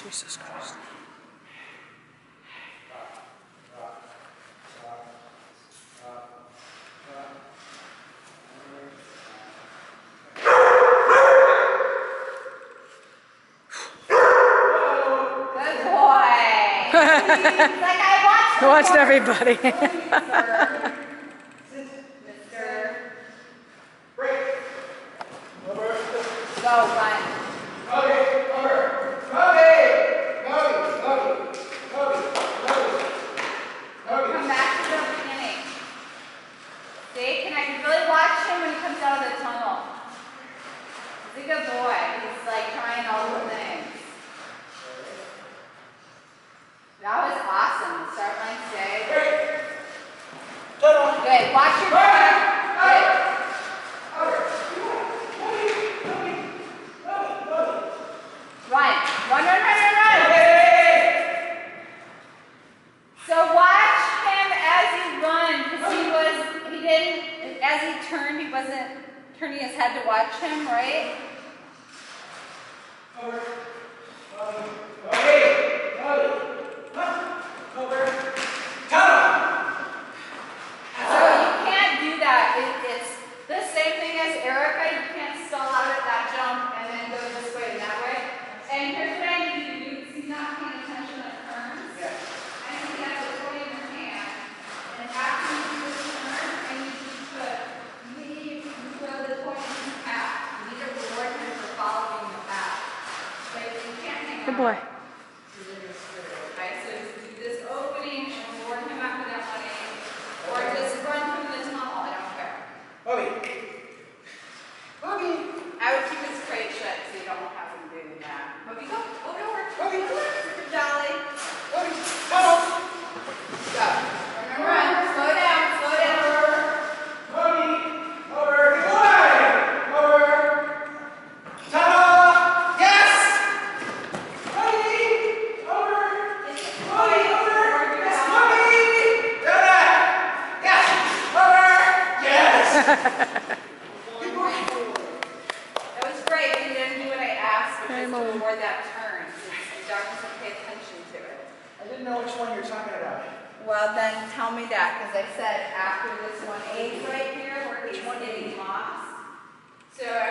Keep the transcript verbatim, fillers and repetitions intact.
Jesus Christ. Good boy. Like I watched. I watched everybody. Mister Break. Over. Go, run. Okay, over. Okay. Moby, Moby, Moby, Moby. Moby. Come back to the beginning. See, can I can really watch him when he comes out of the tunnel. He's a good boy. He's like trying all the things. That was awesome. Start line stay. Break. Tunnel. Good. Watch your back. Good. Run. Run, run, run, run, run. So watch him as he runs, because he was, he didn't, as he turned, he wasn't turning his head to watch him, right? Over. Okay. Over. Tunnel. So you can't do that. It, it's the same thing as Erica. You can't stall out at that jump and then go this way and that way. And here's what I need you to do, because he's not paying attention to turns. Yeah. I need you to have the toy in your hand. And after you do this turn, I need you to put, you need to throw the toy in his path. You need to reward him for following the path. But you can't hang Good on. boy. Okay, so just do this opening and reward him after that running. Or just run through the tunnel, I don't care. Moby. Moby. I would keep his crate shut so you don't have him doing that. Moby, go, go, go over. Moby. Super jolly. Moby. Tunnel. Go. Remember, run. Slow down, slow down. Moby. Over. Good boy. Over. Tunnel. Yes. Moby. Over. Moby. Over. Yes. Moby. Done that. Yes. Over. Yes. Good boy. That was great. You didn't do what I asked, which Hey, is to Mom. reward that turn. The dog doesn't pay attention to it. I didn't know which one you're talking about. Well, then tell me that, because I said after this one age right here, where he's getting lost. So I